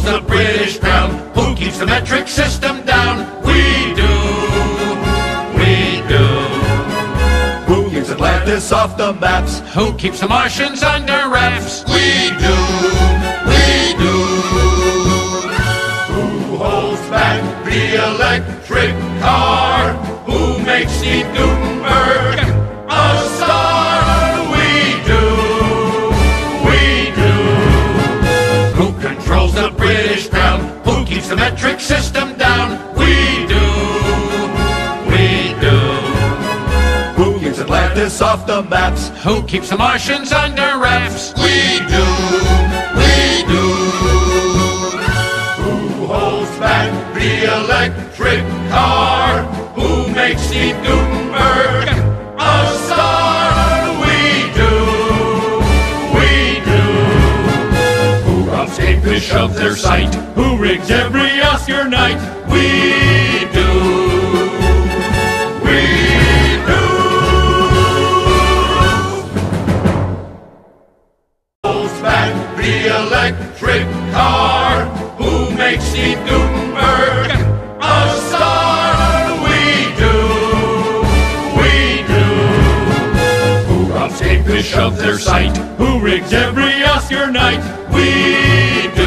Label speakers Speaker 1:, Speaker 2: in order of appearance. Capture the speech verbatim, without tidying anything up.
Speaker 1: controls the British crown? Who keeps the metric system down? We do, we do.
Speaker 2: Who keeps Atlantis off the maps?
Speaker 1: Who keeps the Martians under wraps?
Speaker 2: We do, we do. Who holds back the electric car? Who makes Steve Gutenberg a star? We do, we do. Who controls the British crown? Who keeps the metric system down? We do, we do. Who keeps Atlantis off the maps?
Speaker 1: Who keeps the Martians under wraps?
Speaker 2: We do, we do. Who holds back the electric car? Who makes Steve Gutenberg a star? We do, we do. Who robs Kate Bishop their sight? Who rigs every Oscar night? We do, we do. Holds back the electric car? Who makes Steve Gutenberg a star? We do, we do. Who robs Kate Bishop their sight? Who rigs every Oscar night? We do.